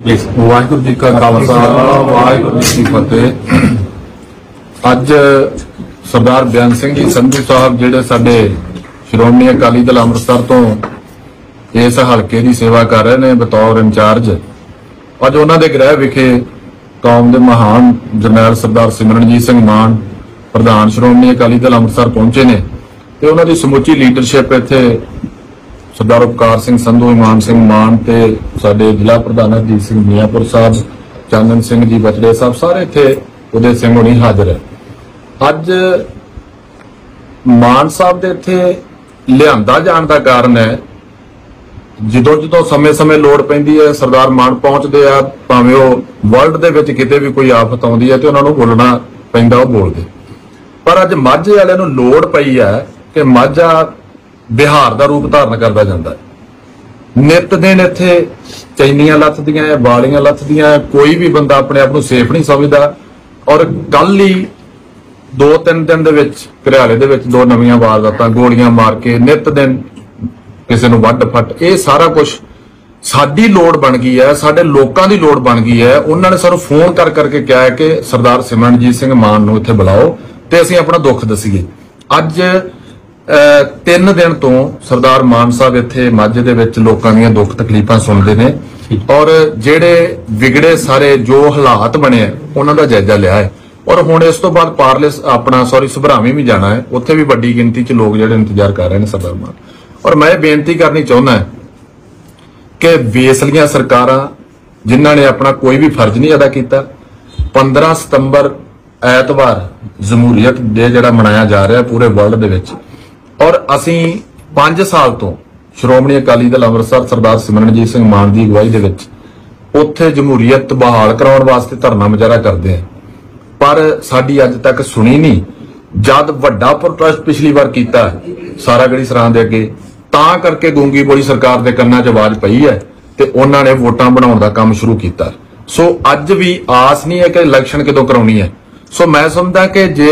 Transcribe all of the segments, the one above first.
वाहिगुरू जी का खालसा वाहिगुरू जी की फतेह। अज सरदार बेअंत सिंह जी संधू साहब जिहड़े साडे श्रोमणी अकाली दल अमृतसर तो इस हल्के की सेवा कर रहे हैं बतौर इंचार्ज, अज उन्हां दे गृह विखे कौम के महान जरनैल सरदार सिमरनजीत सिंह मान प्रधान श्रोमणी अकाली दल अमृतसर पहुंचे ने ते उन्हां दी समुची लीडरशिप इत्थे सरदार उपकार सिंह संधू, इमान सिंह मान ते साडे जिला प्रधान हरजीत सिंह मियाँपुर साहब, चानन सिंह जी बचड़े साहब, सारे इत्थे उदय सिंह होनी हाजिर है। अज मान साहब दे इत्थे लिआंदा जाण दा कारण है ਜਦੋਂ ਜਦੋਂ ਸਮੇਂ-ਸਮੇਂ ਲੋੜ ਪੈਂਦੀ ਹੈ ਸਰਦਾਰ ਮਾਨ ਪਹੁੰਚਦੇ ਆ, ਭਾਵੇਂ ਉਹ ਵਰਲਡ ਦੇ ਵਿੱਚ ਕਿਤੇ ਵੀ ਕੋਈ ਆਫਤ ਆਉਂਦੀ ਹੈ ਤੇ ਉਹਨਾਂ ਨੂੰ ਬੋਲਣਾ ਪੈਂਦਾ, ਉਹ ਬੋਲਦੇ। ਪਰ ਅੱਜ ਮਾਝੇ ਵਾਲਿਆਂ ਨੂੰ ਲੋੜ ਪਈ ਹੈ ਕਿ ਮਾਝਾ ਬਿਹਾਰ ਦਾ ਰੂਪ ਧਾਰਨ ਕਰਦਾ ਜਾਂਦਾ ਹੈ। ਨਿਤ ਦਿਨ ਇੱਥੇ ਚੈਨੀਆਂ ਲੱਥਦੀਆਂ, ਬਾਲੀਆਂ ਲੱਥਦੀਆਂ, ਕੋਈ ਵੀ ਬੰਦਾ ਆਪਣੇ ਆਪ ਨੂੰ ਸੇਫ ਨਹੀਂ ਸਮਝਦਾ। ਔਰ ਕੱਲ ਹੀ 2-3 ਦਿਨ ਦੇ ਵਿੱਚ ਘਰਿਆਲੇ ਦੇ ਵਿੱਚ 2 ਨਵੀਆਂ ਵਾਰਦਾਤਾਂ, ਗੋਲੀਆਂ ਮਾਰ ਕੇ ਨਿਤ ਦਿਨ ਕਿਸੇ ਨੂੰ ਵੱਢ ਫੱਟ, ਇਹ ਸਾਰਾ ਕੁਝ ਸਾਡੀ ਲੋੜ ਬਣ ਗਈ ਹੈ, ਸਾਡੇ ਲੋਕਾਂ ਦੀ ਲੋੜ ਬਣ ਗਈ ਹੈ। ਉਹਨਾਂ ਨੇ ਸਾਨੂੰ ਫੋਨ ਕਰ ਕਰਕੇ ਕਿਹਾ ਹੈ ਕਿ ਸਰਦਾਰ ਸਿਮਰਨਜੀਤ ਸਿੰਘ ਮਾਨ ਨੂੰ ਇੱਥੇ ਬੁਲਾਓ ਤੇ ਅਸੀਂ ਆਪਣਾ ਦੁੱਖ ਦੱਸੀਏ। ਅੱਜ 3 ਦਿਨ ਤੋਂ ਸਰਦਾਰ ਮਾਨ ਸਾਹਿਬ ਇੱਥੇ ਮਾਝੇ ਦੇ ਵਿੱਚ ਲੋਕਾਂ ਦੀਆਂ ਦੁੱਖ ਤਕਲੀਫਾਂ ਸੁਣਦੇ ਨੇ ਔਰ ਜਿਹੜੇ ਵਿਗੜੇ ਸਾਰੇ ਜੋ ਹਾਲਾਤ ਬਣੇ ਉਹਨਾਂ ਦਾ ਜਾਇਜ਼ਾ ਲਿਆ ਹੈ। ਔਰ ਹੁਣ ਇਸ ਤੋਂ ਬਾਅਦ ਸੁਭਰਾਵੀਂ ਵੀ ਜਾਣਾ ਹੈ, ਉੱਥੇ ਵੀ ਵੱਡੀ ਗਿਣਤੀ 'ਚ ਲੋਕ ਜਿਹੜੇ ਇੰਤਜ਼ਾਰ ਕਰ ਰਹੇ ਨੇ ਸਰਦਾਰ ਮਾਨ। और मैं बेनती करनी चाहना कि वेसलियां सरकारां जिन्हां ने अपना कोई भी फर्ज नहीं अदा किया, 15 सितंबर ऐतवार जमहूरीयत डे जिहड़ा मनाया जा रहा है पूरे वर्ल्ड दे विच, और असीं 5 साल तो श्रोमणी अकाली दल अमृतसर सरदार सिमरनजीत सिंह मान की अगवाई दे विच उत्थे जमहूरीयत बहाल कराउण वास्ते धरना मुजाहरा करदे हैं, पर साडी अज तक सुनी नहीं। जद वड्डा प्रोटेस्ट पिछली बार कीता सारागढ़ी सरां दे अगे, ਤਾਂ ਕਰਕੇ ਗੂੰਗੀ ਬੋਲੀ ਸਰਕਾਰ ਦੇ ਕੰਨਾਂ 'ਚ ਆਵਾਜ਼ ਪਈ ਹੈ ਤੇ ਉਹਨਾਂ ਨੇ ਵੋਟਾਂ ਬਣਾਉਣ ਦਾ ਕੰਮ ਸ਼ੁਰੂ ਕੀਤਾ। ਸੋ ਅੱਜ ਵੀ ਆਸ ਨਹੀਂ ਹੈ ਕਿ ਇਲੈਕਸ਼ਨ ਕਦੋਂ ਕਰਾਉਣੀ ਹੈ। ਸੋ ਮੈਂ ਸਮਝਦਾ ਕਿ ਜੇ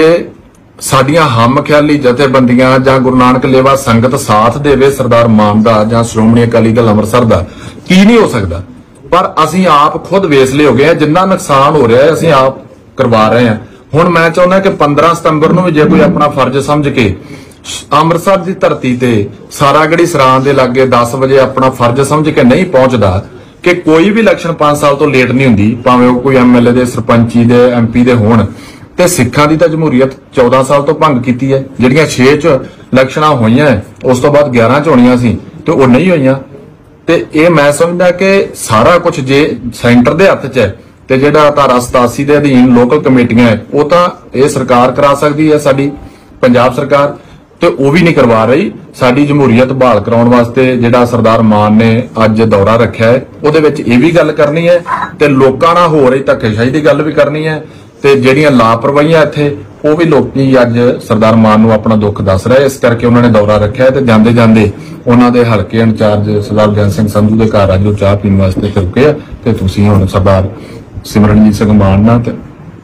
ਸਾਡੀਆਂ ਹਮ ਖਿਆਲੀ ਜਥੇਬੰਦੀਆਂ ਜਾਂ ਗੁਰੂ ਨਾਨਕ ਲੇਵਾ ਸੰਗਤ ਸਾਥ ਦੇਵੇ ਸਰਦਾਰ ਮਾਨ ਦਾ ਜਾਂ ਸ਼੍ਰੋਮਣੀ ਅਕਾਲੀ ਦਲ ਅੰਮ੍ਰਿਤਸਰ ਦਾ, ਕੀ ਨਹੀਂ ਹੋ ਸਕਦਾ। ਪਰ ਅਸੀਂ ਆਪ ਖੁਦ ਵੇਸਲੇ ਹੋ ਗਏ ਹਾਂ, ਜਿੰਨਾ ਨੁਕਸਾਨ ਹੋ ਰਿਹਾ ਹੈ ਅਸੀਂ ਆਪ ਕਰਵਾ ਰਹੇ ਹਾਂ। ਹੁਣ ਮੈਂ ਚਾਹੁੰਦਾ ਕਿ 15 ਸਤੰਬਰ ਨੂੰ ਵੀ ਜੇ ਕੋਈ ਆਪਣਾ ਫਰਜ਼ ਸਮਝ ਕੇ ਅੰਮ੍ਰਿਤਸਰ ਦੀ ਧਰਤੀ ਤੇ ਸਾਰਾਗੜੀ ਸਰਾਂ ਦੇ ਲਾਗੇ 10 ਵਜੇ ਆਪਣਾ ਫਰਜ਼ ਸਮਝ ਕੇ ਨਹੀਂ ਪਹੁੰਚਦਾ, ਕਿ ਕੋਈ ਵੀ ਇਲੈਕਸ਼ਨ 5 ਸਾਲ ਤੋਂ ਲੇਟ ਨਹੀਂ ਹੁੰਦੀ, ਭਾਵੇਂ ਉਹ ਕੋਈ ਐਮਐਲਏ ਦੇ, ਸਰਪੰਚੀ ਦੇ, ਐਮਪੀ ਦੇ ਹੋਣ। ਤੇ ਸਿੱਖਾਂ ਦੀ ਤਾਂ ਜਮਹੂਰੀਅਤ 14 ਸਾਲ ਤੋਂ ਭੰਗ ਕੀਤੀ ਹੈ, ਜਿਹੜੀਆਂ 6 ਚ ਇਲੈਕਸ਼ਨਾਂ ਹੋਈਆਂ ਉਸ ਤੋਂ ਬਾਅਦ 11 ਚ ਹੋਣੀਆਂ ਸੀ ਤੇ ਉਹ ਨਹੀਂ ਹੋਈਆਂ। ਤੇ ਇਹ ਮੈਂ ਸਮਝਦਾ ਕਿ ਸਾਰਾ ਕੁਝ ਜੇ ਸੈਂਟਰ ਦੇ ਹੱਥ 'ਚ ਹੈ ਤੇ ਜਿਹੜਾ ਧਾਰਾ 87 ਦੇ ਅਧੀਨ ਲੋਕਲ ਕਮੇਟੀਆਂ ਹੈ ਉਹ ਤਾਂ ਇਹ ਸਰਕਾਰ ਕਰਾ ਸਕਦੀ ਹੈ, ਸਾਡੀ ਪੰਜਾਬ ਸਰਕਾਰ, ਤੇ ਉਹ ਵੀ ਨਹੀਂ ਕਰਵਾ ਰਹੀ। ਸਾਡੀ ਜਮਹੂਰੀਅਤ ਬਹਾਲ ਕਰਾਉਣ ਵਾਸਤੇ ਜਿਹੜਾ ਸਰਦਾਰ ਮਾਨ ਨੇ ਅੱਜ ਦੌਰਾ ਰੱਖਿਆ ਹੈ ਉਹਦੇ ਵਿੱਚ ਇਹ ਵੀ ਗੱਲ ਕਰਨੀ ਹੈ ਤੇ ਲੋਕਾਂ ਨਾਲ ਹੋ ਰਹੀ ਧੱਕੇਸ਼ਾਹੀ ਦੀ ਗੱਲ ਵੀ ਕਰਨੀ ਹੈ ਤੇ ਜਿਹੜੀਆਂ ਲਾਪਰਵਾਹੀਆਂ ਇੱਥੇ ਉਹ ਵੀ ਲੋਕੀ ਅੱਜ ਸਰਦਾਰ ਮਾਨ ਨੂੰ ਆਪਣਾ ਦੁੱਖ ਦੱਸ ਰਹੇ। ਇਸ ਕਰਕੇ ਉਹਨਾਂ ਨੇ ਦੌਰਾ ਰੱਖਿਆ ਤੇ ਜਾਂਦੇ ਜਾਂਦੇ ਉਹਨਾਂ ਦੇ ਹਲਕੇ ਇੰਚਾਰਜ ਸਰਦਾਰ ਬੇਅੰਤ ਸਿੰਘ ਸੰਧੂ ਦੇ ਘਰ ਅੱਜ ਉਹ ਚਾਹ ਪੀਣ ਵਾਸਤੇ ਰੁਕੇ ਆ ਤੇ ਤੁਸੀਂ ਹੁਣ ਸਰਦਾਰ ਸਿਮਰਨਜੀਤ ਸਿੰਘ ਮਾਨ ਨਾਲ ਤੇ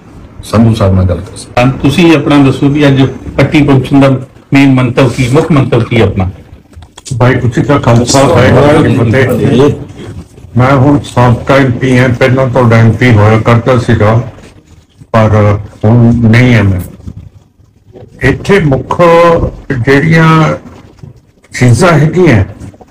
ਸੰਧੂ ਸਾਹਿਬ ਨਾਲ ਗੱਲ ਕਰੋ। ਤੁਸੀਂ ਆਪਣਾ ਦੱਸੋ ਵੀ ਅੱਜ ਪੱਟੀ ਪਹੁੰਚਣ ਦਾ ਮੇਨ ਮੰਤਵ ਕੀ, ਮੁੱਖ ਮੰਤਵ ਕੀ ਆਪਣਾ? ਵਾਹਿਗੁਰੂ ਜੀ ਕਾ ਖਾਲਸਾ ਵਾਹਿਗੁਰੂ ਜੀ ਕੀ ਫਤਿਹ। ਮੈਂ ਹੁਣ ਸਾਬਕਾ ਐਮਪੀ ਹਾਂ, ਪਹਿਲਾਂ ਤੋਂ ਐਮਪੀ ਹੋਇਆ ਕਰਦਾ ਸੀਗਾ ਪਰ ਹੁਣ ਨਹੀਂ ਹੈ। ਮੈਂ ਇੱਥੇ ਮੁੱਖ ਜਿਹੜੀਆਂ ਚੀਜ਼ਾਂ ਹੈਗੀਆਂ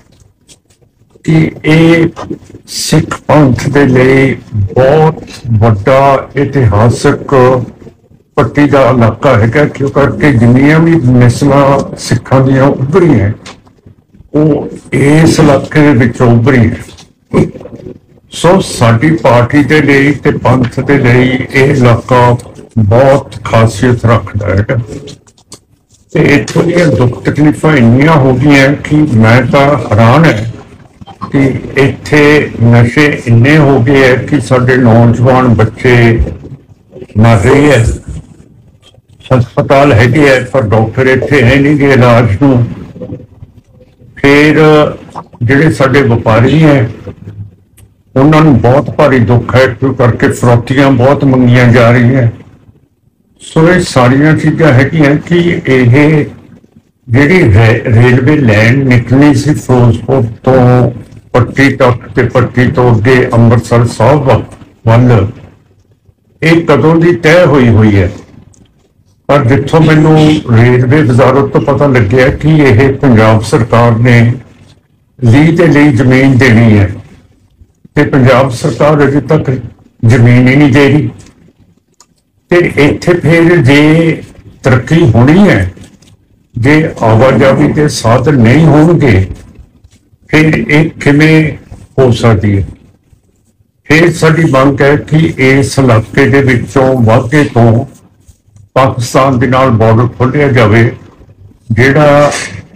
ਕਿ ਇਹ ਸਿੱਖ ਪੰਥ ਦੇ ਲਈ ਬਹੁਤ ਵੱਡਾ ਇਤਿਹਾਸਕ ਪੱਟੀ ਦਾ ਇਲਾਕਾ ਹੈਗਾ, ਕਿਉਂ ਕਰਕੇ ਜਿੰਨੀਆਂ ਵੀ ਨਸਲਾਂ ਸਿੱਖਾਂ ਦੀਆਂ ਉੱਭਰੀਆਂ ਉਹ ਇਸ ਇਲਾਕੇ ਦੇ ਵਿੱਚ ਉੱਭਰੀਆਂ। ਸੋ ਸਾਡੀ ਪਾਰਟੀ ਦੇ ਲਈ ਤੇ ਪੰਥ ਦੇ ਲਈ ਇਹ ਇਲਾਕਾ ਬਹੁਤ ਖਾਸੀਅਤ ਰੱਖਦਾ ਹੈਗਾ ਤੇ ਇੱਥੋਂ ਦੀਆਂ ਦੁੱਖ ਤਕਲੀਫਾਂ ਇੰਨੀਆਂ ਹੋ ਗਈਆਂ ਕਿ ਮੈਂ ਤਾਂ ਹੈਰਾਨ ਹੈ ਕਿ ਇੱਥੇ ਨਸ਼ੇ ਇੰਨੇ ਹੋ ਗਏ ਹੈ ਕਿ ਸਾਡੇ ਨੌਜਵਾਨ ਬੱਚੇ ਮਰ ਰਹੇ ਹੈ। ਹਸਪਤਾਲ ਹੈਗੇ ਹੈ ਪਰ ਡਾਕਟਰ ਇੱਥੇ ਹੈ ਨਹੀਂ ਗੇ ਇਲਾਜ ਨੂੰ। ਫਿਰ ਜਿਹੜੇ ਸਾਡੇ ਵਪਾਰੀ ਹੈ ਉਹਨਾਂ ਨੂੰ ਬਹੁਤ ਭਾਰੀ ਦੁੱਖ ਹੈ ਕਿਉਂ ਕਰਕੇ ਫਰੋਤੀਆਂ ਬਹੁਤ ਮੰਗੀਆਂ ਜਾ ਰਹੀਆਂ। ਸੋ ਇਹ ਸਾਰੀਆਂ ਚੀਜ਼ਾਂ ਹੈਗੀਆਂ ਕਿ ਇਹ ਜਿਹੜੀ ਰੇਲਵੇ ਲਾਈਨ ਨਿਕਲਣੀ ਸੀ ਫਿਰੋਜ਼ਪੁਰ ਤੋਂ ਪੱਟੀ ਤੱਕ ਤੇ ਪੱਟੀ ਤੋਂ ਅੱਗੇ ਅੰਮ੍ਰਿਤਸਰ ਸਾਹਿਬ ਵੱਲ ਇਹ ਕਦੋਂ ਦੀ ਤੈਅ ਹੋਈ ਹੈ। ਪਰ ਜਿੱਥੋਂ ਮੈਨੂੰ ਰੇਲਵੇ ਵਜ਼ਾਰਤ ਤੋਂ ਪਤਾ ਲੱਗਿਆ ਕਿ ਇਹ ਪੰਜਾਬ ਸਰਕਾਰ ਨੇ ਲੀਹ ਦੇ ਲਈ ਜ਼ਮੀਨ ਦੇਣੀ ਹੈ ਤੇ ਪੰਜਾਬ ਸਰਕਾਰ ਅਜੇ ਤੱਕ ਜ਼ਮੀਨ ਹੀ ਨਹੀਂ ਦੇ ਰਹੀ। ਤੇ ਇੱਥੇ ਫਿਰ ਜੇ ਤਰੱਕੀ ਹੋਣੀ ਹੈ, ਜੇ ਆਵਾਜਾਈ ਦੇ ਸਾਧਨ ਨਹੀਂ ਹੋਣਗੇ, ਫਿਰ ਇਹ ਕਿਵੇਂ ਹੋ ਸਕਦੀ ਹੈ। ਫਿਰ ਸਾਡੀ ਮੰਗ ਹੈ ਕਿ ਇਸ ਇਲਾਕੇ ਦੇ ਵਿੱਚੋਂ ਵਾਘੇ ਤੋਂ ਪਾਕਿਸਤਾਨ ਦੇ ਨਾਲ ਬਾਰਡਰ ਖੋਲ੍ਹਿਆ ਜਾਵੇ, ਜਿਹੜਾ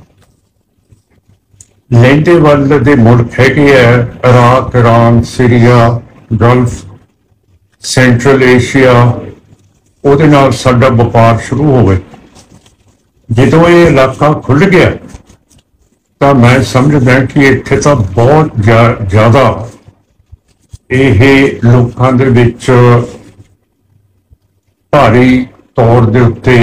ਲਹਿੰਦੇ ਵੱਲ ਦੇ ਮੁਲਕ ਹੈਗੇ ਆ, Iraq, Iran, Syria, Gulf, central Asia, ਉਹਦੇ ਨਾਲ ਸਾਡਾ ਵਪਾਰ ਸ਼ੁਰੂ ਹੋਵੇ। ਜਦੋਂ ਇਹ ਇਲਾਕਾ ਖੁੱਲ੍ਹ ਗਿਆ ਤਾਂ ਮੈਂ ਸਮਝਦਾ ਕਿ ਇੱਥੇ ਤਾਂ ਬਹੁਤ ਜ਼ਿਆਦਾ ਇਹ ਲੋਕਾਂ ਦੇ ਵਿੱਚ ਭਾਰੀ ਤੌਰ ਦੇ ਉੱਤੇ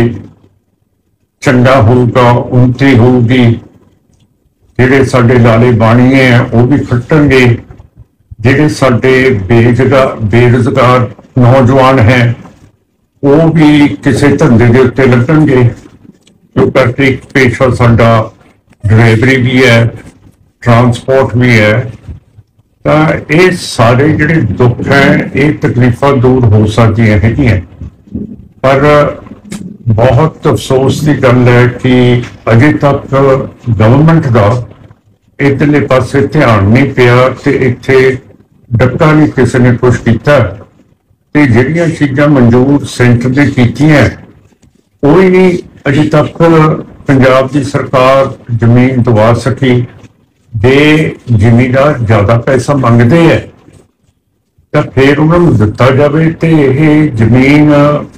ਚੰਗਾ ਹੋਊਗਾ, ਉੱਨਤੀ ਹੋਊਗੀ। ਜਿਹੜੇ ਸਾਡੇ ਲਾਲੇ ਬਾਣੀਏ ਆ ਉਹ ਵੀ ਖੱਟਣਗੇ, ਜਿਹੜੇ ਸਾਡੇ ਬੇਰੁਜ਼ਗਾਰ ਨੌਜਵਾਨ ਹੈ ਉਹ ਵੀ ਕਿਸੇ ਧੰਦੇ ਦੇ ਉੱਤੇ ਲੱਗਣਗੇ। ਕਿਉਂਕਿ ਇੱਕ ਪੇਸ਼ਾ ਸਾਡਾ ਡਰਾਈਵਰੀ ਵੀ ਹੈ, ਟਰਾਂਸਪੋਰਟ ਵੀ ਹੈ। ਤਾਂ ਇਹ ਸਾਰੇ ਜਿਹੜੇ ਦੁੱਖ ਹੈ, ਇਹ ਤਕਲੀਫਾਂ ਦੂਰ ਹੋ ਸਕਦੀਆਂ ਹੈਗੀਆਂ। ਪਰ ਬਹੁਤ ਅਫਸੋਸ ਦੀ ਗੱਲ ਹੈ ਕਿ ਅਜੇ ਤੱਕ ਗਵਰਨਮੈਂਟ ਦਾ ਇੱਧਰਲੇ ਪਾਸੇ ਧਿਆਨ ਨਹੀਂ ਪਿਆ ਤੇ ਇੱਥੇ ਡੱਕਾ ਨਹੀਂ ਕਿਸੇ ਨੇ ਕੁਛ ਕੀਤਾ। ਤੇ ਜਿਹੜੀਆਂ ਚੀਜ਼ਾਂ ਮਨਜ਼ੂਰ ਸੈਂਟਰ ਨੇ ਕੀਤੀਆਂ ਉਹ ਹੀ ਨਹੀਂ ਅਜੇ ਤੱਕ ਪੰਜਾਬ ਦੀ ਸਰਕਾਰ ਜ਼ਮੀਨ ਦਵਾ ਸਕੀ। ਜੇ ਜ਼ਿਮੀਂਦਾਰ ਜ਼ਿਆਦਾ ਪੈਸਾ ਮੰਗਦੇ ਹੈ ਤਾਂ ਫਿਰ ਉਹਨਾਂ ਨੂੰ ਦਿੱਤਾ ਜਾਵੇ ਤੇ ਇਹ ਜ਼ਮੀਨ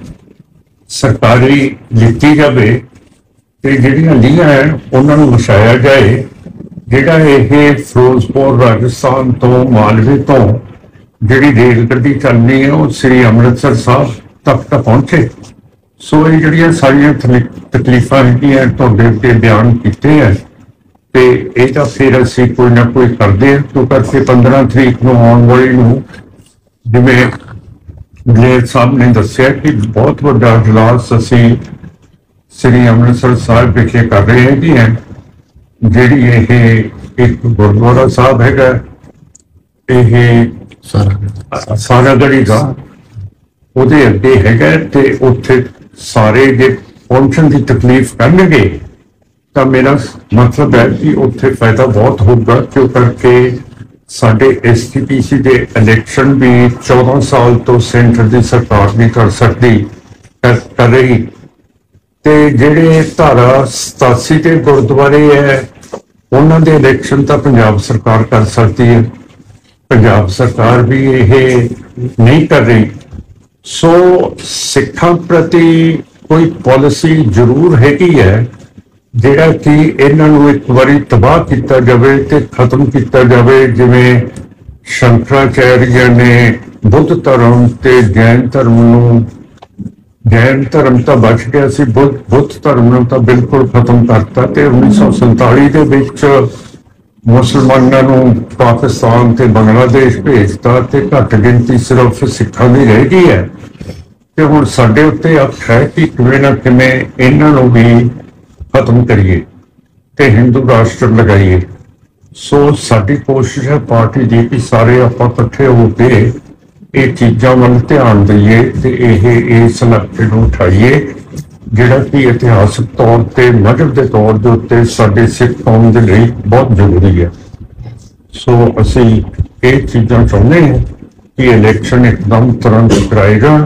ਸਰਕਾਰੀ ਲਿੱਤੀ ਜਾਵੇ ਤੇ ਜਿਹੜੀਆਂ ਲੀਹਾਂ ਹੈ ਉਹਨਾਂ ਨੂੰ ਵਸਾਇਆ ਜਾਏ। ਜਿਹੜਾ ਇਹ ਫਿਰੋਜ਼ਪੁਰ, ਰਾਜਸਥਾਨ ਤੋਂ, ਮਾਲਵੇ ਤੋਂ ਜਿਹੜੀ ਰੇਲ ਗੱਡੀ ਚੱਲਣੀ ਹੈ ਉਹ ਸ੍ਰੀ ਅੰਮ੍ਰਿਤਸਰ ਸਾਹਿਬ ਤੱਕ ਪਹੁੰਚੇ। ਸੋ ਇਹ ਜਿਹੜੀਆਂ ਸਾਰੀਆਂ ਤਕਲੀਫਾਂ ਹੈਗੀਆਂ ਤੁਹਾਡੇ ਉੱਤੇ ਬਿਆਨ ਕੀਤੇ ਹੈ ਤੇ ਇਹ ਤਾਂ ਫਿਰ ਅਸੀਂ ਕੋਈ ਨਾ ਕੋਈ ਕਰਦੇ ਹਾਂ। ਤੋਂ ਕਰਕੇ 15 ਤਰੀਕ ਨੂੰ ਆਉਣ ਵਾਲੀ ਨੂੰ ਜਿਵੇਂ ਗਲੇਰ ਸਾਹਿਬ ਨੇ ਦੱਸਿਆ ਕਿ ਬਹੁਤ ਵੱਡਾ ਇਜਲਾਸ ਅਸੀਂ ਸ੍ਰੀ ਅੰਮ੍ਰਿਤਸਰ ਸਾਹਿਬ ਵਿਖੇ ਕਰ ਰਹੇ ਹੈਗੇ ਹਾਂ। ਜਿਹੜੀ ਇਹ ਇੱਕ ਗੁਰਦੁਆਰਾ ਸਾਹਿਬ ਹੈਗਾ, ਇਹ ਸਾਰਾਗੜ੍ਹੀ ਦਾ ਉਹਦੇ ਅੱਗੇ ਹੈਗਾ ਤੇ ਉੱਥੇ ਸਾਰੇ ਜੇ ਪਹੁੰਚਣ ਦੀ ਤਕਲੀਫ ਕਰਨਗੇ ਤਾਂ ਮੇਰਾ ਮਤਲਬ ਹੈ ਕਿ ਉੱਥੇ ਫਾਇਦਾ ਬਹੁਤ ਹੋਊਗਾ। ਕਿਉਂ ਕਰਕੇ ਸਾਡੇ STPC ਦੇ ਇਲੈਕਸ਼ਨ ਵੀ 14 ਸਾਲ ਤੋਂ ਸੈਂਟਰ ਦੀ ਸਰਕਾਰ ਨਹੀਂ ਕਰ ਸਕਦੀ ਕਰ ਰਹੀ। ਤੇ ਜਿਹੜੇ ਧਾਰਾ 87 ਦੇ ਗੁਰਦੁਆਰੇ ਹੈ ਉਹਨਾਂ ਦੇ ਇਲੈਕਸ਼ਨ ਤਾਂ ਪੰਜਾਬ ਸਰਕਾਰ ਕਰ ਸਕਦੀ ਹੈ, ਪੰਜਾਬ ਸਰਕਾਰ ਵੀ ਇਹ ਨਹੀਂ ਕਰ ਰਹੀ। ਸੋ ਸਿੱਖਾਂ ਪ੍ਰਤੀ ਕੋਈ ਪਾਲਿਸੀ ਜ਼ਰੂਰ ਹੈਗੀ ਹੈ ਜਿਹੜਾ ਕਿ ਇਹਨਾਂ ਨੂੰ ਇੱਕ ਵਾਰੀ ਤਬਾਹ ਕੀਤਾ ਜਾਵੇ ਤੇ ਖਤਮ ਕੀਤਾ ਜਾਵੇ। ਜਿਵੇਂ ਸ਼ੰਕਰਾਚਾਰਿਆ ਨੇ ਬੁੱਧ ਧਰਮ ਤੇ ਜੈਨ ਧਰਮ ਨੂੰ, ਜੈਨ ਧਰਮ ਤਾਂ ਬਚ ਗਿਆ ਸੀ, ਬੁੱਧ ਧਰਮ ਨੂੰ ਤਾਂ ਬਿਲਕੁਲ ਖਤਮ ਕਰਤਾ ਤੇ 1947 ਦੇ ਵਿੱਚ ਮੁਸਲਮਾਨਾਂ ਨੂੰ ਪਾਕਿਸਤਾਨ ਤੇ ਬੰਗਲਾਦੇਸ਼ ਭੇਜਤਾ ਤੇ ਘੱਟ ਗਿਣਤੀ ਸਿਰਫ ਸਿੱਖਾਂ ਦੀ ਰਹਿ ਗਈ ਹੈ। ਤੇ ਹੁਣ ਸਾਡੇ ਉੱਤੇ ਹੱਕ ਹੈ ਕਿ ਕਿਵੇਂ ਨਾ ਕਿਵੇਂ ਇਹਨਾਂ ਨੂੰ ਵੀ ਖਤਮ ਕਰੀਏ ਤੇ ਹਿੰਦੂ ਰਾਸ਼ਟਰ ਲਗਾਈਏ। ਸੋ ਸਾਡੀ ਕੋਸ਼ਿਸ਼ ਹੈ ਪਾਰਟੀ ਦੀ ਕਿ ਸਾਰੇ ਆਪਾਂ ਇਕੱਠੇ ਹੋ ਕੇ ਇਹ ਚੀਜ਼ਾਂ ਵੱਲ ਧਿਆਨ ਦਈਏ ਤੇ ਇਹ ਇਸ ਇਲਾਕੇ ਨੂੰ ਉਠਾਈਏ ਜਿਹੜਾ ਕਿ ਇਤਿਹਾਸਕ ਤੌਰ ਤੇ, ਮਜ਼ਹਬ ਦੇ ਤੌਰ ਦੇ ਉੱਤੇ ਸਾਡੇ ਸਿੱਖ ਕੌਮ ਦੇ ਲਈ ਬਹੁਤ ਜ਼ਰੂਰੀ ਹੈ। ਸੋ ਅਸੀਂ ਇਹ ਚੀਜ਼ਾਂ ਚਾਹੁੰਦੇ ਹਾਂ ਕਿ ਇਲੈਕਸ਼ਨ ਇੱਕਦਮ ਤੁਰੰਤ ਕਰਾਏ ਜਾਣ।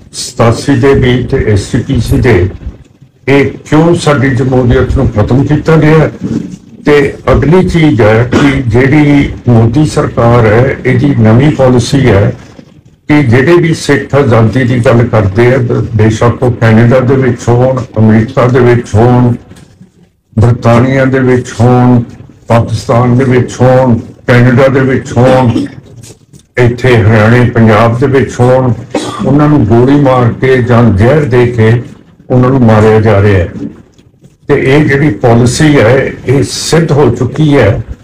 87 ਦੇ ਵੀ ਤੇ STPC ਦੇ ਇਹ ਕਿਉਂ ਸਾਡੀ ਜਮਹੂਰੀਅਤ ਨੂੰ ਖਤਮ ਕੀਤਾ ਗਿਆ। ਤੇ ਅਗਲੀ ਚੀਜ਼ ਹੈ ਕਿ ਜਿਹੜੀ ਮੋਦੀ ਸਰਕਾਰ ਹੈ ਇਹਦੀ ਨਵੀਂ ਪਾਲਿਸੀ ਹੈ ਕਿ ਜਿਹੜੇ ਵੀ ਸਿੱਖ ਆਜ਼ਾਦੀ ਦੀ ਗੱਲ ਕਰਦੇ ਆ, ਬੇਸ਼ੱਕ ਉਹ ਕੈਨੇਡਾ ਦੇ ਵਿੱਚ ਹੋਣ, ਅਮਰੀਕਾ ਦੇ ਵਿੱਚ ਹੋਣ, ਬਰਤਾਨੀਆ ਦੇ ਵਿੱਚ ਹੋਣ, ਪਾਕਿਸਤਾਨ ਦੇ ਵਿੱਚ ਹੋਣ, ਕੈਨੇਡਾ ਦੇ ਵਿੱਚ ਹੋਣ, ਇੱਥੇ ਹਰਿਆਣੇ ਪੰਜਾਬ ਦੇ ਵਿੱਚ ਹੋਣ, ਉਹਨਾਂ ਨੂੰ ਗੋਲੀ ਮਾਰ ਕੇ ਜਾਂ ਜ਼ਹਿਰ ਦੇ ਕੇ ਉਹਨਾਂ ਨੂੰ ਮਾਰਿਆ ਜਾ ਰਿਹਾ ਹੈ। ਤੇ ਇਹ ਜਿਹੜੀ ਪਾਲਿਸੀ ਹੈ ਇਹ ਸਿੱਧ ਹੋ ਚੁੱਕੀ ਹੈ।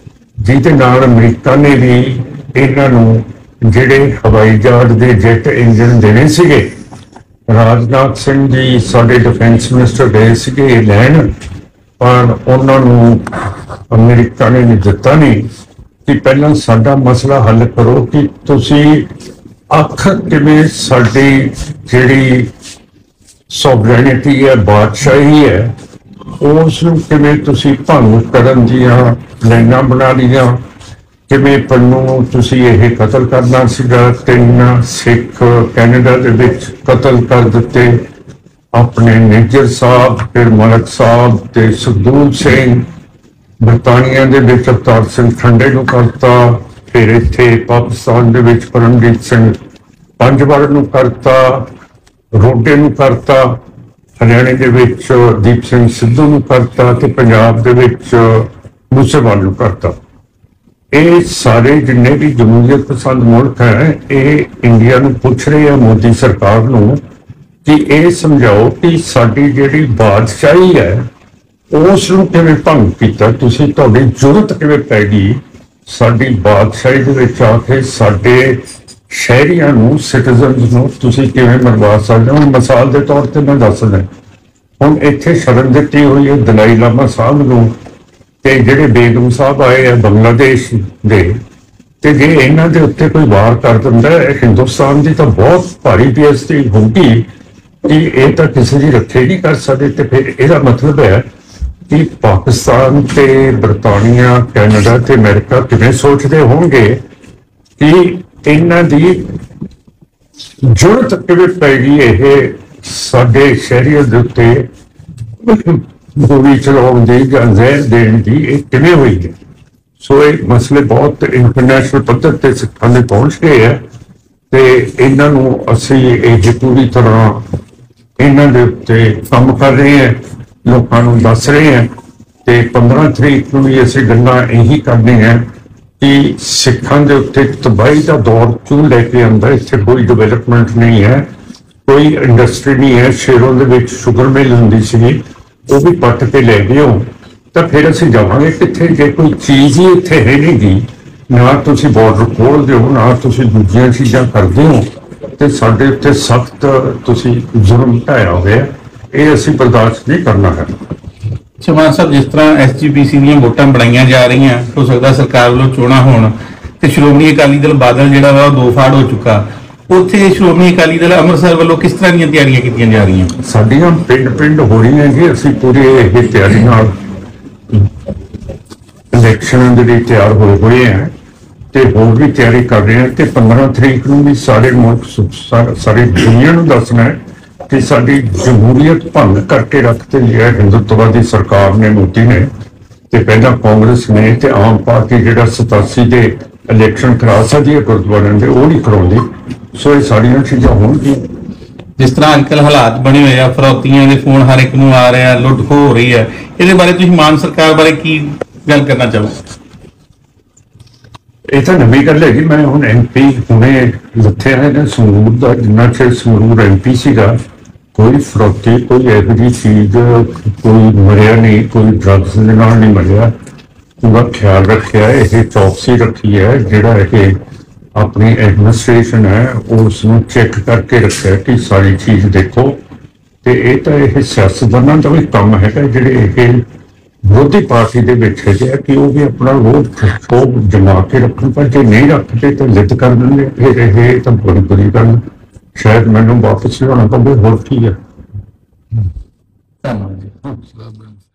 ਜਿਹਦੇ ਨਾਲ ਅਮਰੀਕਾ ਨੇ ਵੀ ਇਹਨਾਂ ਨੂੰ ਜਿਹੜੇ ਹਵਾਈ ਜਹਾਜ਼ ਦੇ ਜੈਟ ਇੰਜਨ ਦੇਣੇ ਸੀਗੇ, ਰਾਜਨਾਥ ਸਿੰਘ ਜੀ ਸਾਡੇ ਡਿਫੈਂਸ ਮਿਨਿਸਟਰ ਗਏ ਸੀਗੇ ਇਹ ਲੈਣ, ਪਰ ਉਹਨਾਂ ਨੂੰ ਅਮਰੀਕਾ ਨੇ ਦਿੱਤਾ ਨਹੀਂ ਕਿ ਪਹਿਲਾਂ ਸਾਡਾ ਮਸਲਾ ਹੱਲ ਕਰੋ ਕਿ ਤੁਸੀਂ ਅੱਖ ਕਿਵੇਂ ਸਾਡੀ ਜਿਹੜੀ ਸੋਵਰੇਨਿਟੀ ਹੈ, ਬਾਦਸ਼ਾਹੀ ਹੈ, ਉਸ ਨੂੰ ਕਿਵੇਂ ਤੁਸੀਂ ਭੰਗ ਕਰਨ ਦੀਆਂ ਲਾਈਨਾਂ ਬਣਾ ਲਈਆਂ, ਕਿਵੇਂ ਪੰਨੂ ਤੁਸੀਂ ਇਹ ਕਤਲ ਕਰਨਾ ਸੀਗਾ, 3 ਸਿੱਖ ਕੈਨੇਡਾ ਦੇ ਵਿੱਚ ਕਤਲ ਕਰ ਦਿੱਤੇ, ਆਪਣੇ ਨਿੱਜਰ ਸਾਹਿਬ, ਫਿਰ ਮਲਕ ਸਾਹਿਬ ਤੇ ਸੁਖਦੂਰ ਸਿੰਘ, ਬਰਤਾਨੀਆ ਦੇ ਵਿੱਚ ਅਵਤਾਰ ਸਿੰਘ ਠੰਡੇ ਨੂੰ ਕਰਤਾ, ਫਿਰ ਇੱਥੇ ਪਾਕਿਸਤਾਨ ਦੇ ਵਿੱਚ ਪਰਮਜੀਤ ਸਿੰਘ ਪੰਜਵਾਰ ਨੂੰ ਕਰਤਾ, ਰੋਡੇ ਨੂੰ ਕਰਤਾ, ਹਰਿਆਣੇ ਦੇ ਵਿੱਚ ਦੀਪ ਸਿੰਘ ਸਿੱਧੂ ਨੂੰ ਕਰਤਾ ਤੇ ਪੰਜਾਬ ਦੇ ਵਿੱਚ ਮੂਸੇਵਾਲ ਨੂੰ ਕਰਤਾ। ਇਹ ਸਾਰੇ ਜਿੰਨੇ ਵੀ ਜਮਹੂਰੀਅਤ ਪਸੰਦ ਮੁਲਕ ਹੈ ਇਹ ਇੰਡੀਆ ਨੂੰ ਪੁੱਛ ਰਹੇ ਆ, ਮੋਦੀ ਸਰਕਾਰ ਨੂੰ, ਕਿ ਇਹ ਸਮਝਾਓ ਕਿ ਸਾਡੀ ਜਿਹੜੀ ਬਾਦਸ਼ਾਹੀ ਹੈ ਉਸ ਨੂੰ ਕਿਵੇਂ ਭੰਗ ਕੀਤਾ ਤੁਸੀਂ, ਤੁਹਾਡੀ ਜ਼ਰੂਰਤ ਕਿਵੇਂ ਪੈ ਗਈ ਸਾਡੀ ਬਾਦਸ਼ਾਹੀ ਦੇ ਵਿੱਚ ਆ ਕੇ ਸਾਡੇ ਸ਼ਹਿਰੀਆਂ ਨੂੰ, ਸਿਟੀਜ਼ਨਸ ਨੂੰ ਤੁਸੀਂ ਕਿਵੇਂ ਮਰਵਾ ਸਕਦੇ ਹੋ। ਮਿਸਾਲ ਦੇ ਤੌਰ ਤੇ ਮੈਂ ਦੱਸਦਾ, ਹੁਣ ਇੱਥੇ ਸ਼ਰਨ ਦਿੱਤੀ ਹੋਈ ਹੈ ਦਲਾਈ ਲਾਮਾ ਸਾਹਿਬ ਨੂੰ, ਤੇ ਜਿਹੜੇ ਬੇਗਮ ਸਾਹਿਬ ਆਏ ਆ ਬੰਗਲਾਦੇਸ਼ ਦੇ, ਤੇ ਜੇ ਇਹਨਾਂ ਦੇ ਉੱਤੇ ਕੋਈ ਵਾਰ ਕਰ ਦਿੰਦਾ ਹਿੰਦੁਸਤਾਨ ਦੀ ਤਾਂ ਬਹੁਤ ਭਾਰੀ ਬੇਇੱਜ਼ਤੀ ਹੋਊਗੀ ਕਿ ਇਹ ਤਾਂ ਕਿਸੇ ਦੀ ਰੱਖਿਆ ਨਹੀਂ ਕਰ ਸਕਦੇ। ਤੇ ਫਿਰ ਇਹਦਾ ਮਤਲਬ ਹੈ ਕਿ ਪਾਕਿਸਤਾਨ ਤੇ ਬਰਤਾਨੀਆ, ਕੈਨੇਡਾ ਤੇ ਅਮਰੀਕਾ ਕਿਵੇਂ ਸੋਚਦੇ ਹੋਣਗੇ ਕਿ ਇਹਨਾਂ ਦੀ ਜ਼ਰੂਰਤ ਕਿਵੇਂ ਪੈ ਗਈ ਇਹ ਸਾਡੇ ਸ਼ਹਿਰੀਆਂ ਦੇ ਉੱਤੇ ਗੋਲੀ ਚਲਾਉਣ ਦੀ ਜਾਂ ਜ਼ਹਿਰ ਦੇਣ ਦੀ, ਇਹ ਕਿਵੇਂ ਹੋਈ ਹੈ। ਸੋ ਇਹ ਮਸਲੇ ਬਹੁਤ ਇੰਟਰਨੈਸ਼ਨਲ ਪੱਧਰ ਤੇ ਸਿੱਖਾਂ ਦੇ ਪਹੁੰਚ ਗਏ ਹੈ ਤੇ ਇਹਨਾਂ ਨੂੰ ਅਸੀਂ ਇਹ ਪੂਰੀ ਤਰ੍ਹਾਂ ਇਹਨਾਂ ਦੇ ਉੱਤੇ ਕੰਮ ਕਰ ਰਹੇ ਹਾਂ, ਲੋਕਾਂ ਨੂੰ ਦੱਸ ਰਹੇ ਹਾਂ ਤੇ 15 ਤਰੀਕ ਨੂੰ ਵੀ ਅਸੀਂ ਗੱਲਾਂ ਇਹੀ ਕਰਨੀਆਂ ਕਿ ਸਿੱਖਾਂ ਦੇ ਉੱਤੇ ਤਬਾਹੀ ਦਾ ਦੌਰ ਕਿਉਂ ਲੈ ਕੇ ਆਉਂਦਾ। ਇੱਥੇ ਕੋਈ ਡਿਵੈਲਪਮੈਂਟ ਨਹੀਂ ਹੈ, ਕੋਈ ਇੰਡਸਟਰੀ ਨਹੀਂ ਹੈ। ਸ਼ੇਰੋਂ ਦੇ ਵਿੱਚ ਸ਼ੂਗਰ ਮਿਲ ਹੁੰਦੀ ਸੀ, ਉਹ ਵੀ ਪੱਟ ਕੇ ਲੈ ਗਏ ਹੋ, ਤਾਂ ਫਿਰ ਅਸੀਂ ਜਾਵਾਂਗੇ ਕਿੱਥੇ ਜੇ ਕੋਈ ਚੀਜ਼ ਹੀ ਇੱਥੇ ਹੈ ਨਹੀਂ ਗੀ। ਨਾ ਤੁਸੀਂ ਬਾਰਡਰ ਖੋਲ੍ਹਦੇ ਹੋ, ਨਾ ਤੁਸੀਂ ਦੂਜੀਆਂ ਚੀਜ਼ਾਂ ਕਰਦੇ ਹੋ, ਤੇ ਸਾਡੇ ਉੱਤੇ ਸਖਤ ਤੁਸੀਂ ਜ਼ੁਲਮ ਢਾਇਆ ਹੋਇਆ, ਇਹ ਅਸੀਂ ਬਰਦਾਸ਼ਤ ਨਹੀਂ ਕਰਨਾ ਹੈ। ਚੌਹਾਨ ਸਾਹਿਬ, ਜਿਸ ਤਰ੍ਹਾਂ ਐਸਜੀਪੀਸੀ ਦੀਆਂ ਵੋਟਾਂ ਬਣਾਈਆਂ ਜਾ ਰਹੀਆਂ, ਹੋ ਸਕਦਾ ਸਰਕਾਰ ਵੱਲੋਂ ਚੋਣਾਂ ਹੋਣ ਤੇ ਸ਼੍ਰੋਮਣੀ ਅਕਾਲੀ ਦਲ ਬਾਦਲ ਜਿਹੜਾ ਵਾ ਉਹ 2 ਫਾੜ ਹੋ ਚੁੱਕਾ, ਉੱਥੇ ਸ਼੍ਰੋਮਣੀ ਅਕਾਲੀ ਦਲ ਅੰਮ੍ਰਿਤਸਰ ਵੱਲੋਂ ਕਿਸ ਤਰ੍ਹਾਂ ਦੀਆਂ ਤਿਆਰੀਆਂ ਕੀਤੀਆਂ ਜਾ ਰਹੀਆਂ? ਸਾਡੀਆਂ ਪਿੰਡ ਹੋ ਰਹੀਆਂ ਜੀ, ਅਸੀਂ ਪੂਰੇ ਇਹ ਤਿਆਰੀ ਨਾਲ ਇਲੈਕਸ਼ਨਾਂ ਦੇ ਲਈ ਤਿਆਰ ਹੋਏ ਹਾਂ ਤੇ ਹੋਰ ਵੀ ਤਿਆਰੀ ਕਰ ਰਹੇ ਹਾਂ ਤੇ 15 ਤਰੀਕ ਨੂੰ ਵੀ ਸਾਰੇ ਮੁਲਕ ਸਾਰੀ ਦੁਨੀਆ ਨੂੰ ਦੱਸਣਾ ਹੈ ਕਿ ਸਾਡੀ ਜਮਹੂਰੀਅਤ ਭੰਗ ਕਰਕੇ ਰੱਖਤੇ ਲਿਆ ਹਿੰਦੁੱਤਵਾਦੀ ਸਰਕਾਰ ਨੇ, ਮੋਦੀ ਨੇ, ਤੇ ਪਹਿਲਾਂ ਕਾਂਗਰਸ ਨੇ ਤੇ ਆਮ ਪਾਰਟੀ ਜਿਹੜਾ 87 ਦੇ ਇਲੈਕਸ਼ਨ ਕਰਾ ਸਕਦੀ ਹੈ ਗੁਰਦੁਆਰਿਆਂ ਦੇ, ਉਹ ਨਹੀਂ ਕਰਾਉਂਦੀ। ਸੋ ਇਹ ਸਾਰੀਆਂ ਚੀਜ਼ਾਂ ਹੋਣਗੀਆਂ। ਜਿਸ ਤਰ੍ਹਾਂ ਅੱਜਕੱਲ ਹਾਲਾਤ ਬਣੇ ਹੋਏ ਆ, ਫਰੌਤੀਆਂ ਦੇ ਫੋਨ ਹਰ ਇੱਕ ਨੂੰ ਆ ਰਹੇ ਆ, ਲੁੱਟ ਖੋਹ ਹੋ ਰਹੀ ਹੈ, ਇਹਦੇ ਬਾਰੇ ਤੁਸੀਂ ਮਾਨ ਸਰਕਾਰ ਬਾਰੇ ਕੀ ਗੱਲ ਕਰਨਾ ਚਾਹੋ? ਇਹ ਤਾਂ ਨਵੀਂ ਗੱਲ ਹੈਗੀ। ਮੈਂ ਹੁਣ MP ਹੁਣੇ ਲੱਥਿਆ ਹੈ ਨਾ ਸੰਗਰੂਰ ਦਾ, ਜਿੰਨਾ ਚਿਰ ਸੰਗਰੂਰ MP ਸੀਗਾ ਕੋਈ ਫਰੌਤੀ, ਕੋਈ ਇਹੋ ਜਿਹੀ ਚੀਜ਼, ਕੋਈ ਮਰਿਆ ਨਹੀਂ, ਕੋਈ ਡਰੱਗਸ ਦੇ ਨਾਲ ਨਹੀਂ ਮਰਿਆ। ਪੂਰਾ ਖਿਆਲ ਰੱਖਿਆ, ਇਹ ਚੌਕਸੀ ਰੱਖੀ ਹੈ, ਜਿਹੜਾ ਇਹ ਆਪਣੀ ਐਡਮਿਨਿਸਟ੍ਰੇਸ਼ਨ ਹੈ ਉਸ ਨੂੰ ਚੈੱਕ ਕਰਕੇ ਰੱਖਿਆ ਕਿ ਸਾਰੀ ਚੀਜ਼ ਦੇਖੋ। ਤੇ ਇਹ ਤਾਂ ਇਹ ਸਿਆਸਤਦਾਨਾਂ ਦਾ ਵੀ ਕੰਮ ਹੈਗਾ ਜਿਹੜੇ ਇਹ ਵਿਰੋਧੀ ਪਾਰਟੀ ਦੇ ਵਿੱਚ ਹੈਗੇ ਕਿ ਉਹ ਵੀ ਆਪਣਾ ਰੋਹ ਜਮਾ ਕੇ ਰੱਖਣ, ਪਰ ਜੇ ਨਹੀਂ ਰੱਖਦੇ ਤਾਂ ਲਿੱਦ ਕਰ ਦਿੰਦੇ। ਫਿਰ ਇਹ ਤਾਂ ਬੜੀ ਬੁਰੀ ਗੱਲ, ਸ਼ਾਇਦ ਮੈਨੂੰ ਵਾਪਸ ਲਿਆਉਣਾ ਪਵੇ, ਹੋਰ ਕੀ ਹੈ। ਧੰਨਵਾਦ ਜੀ।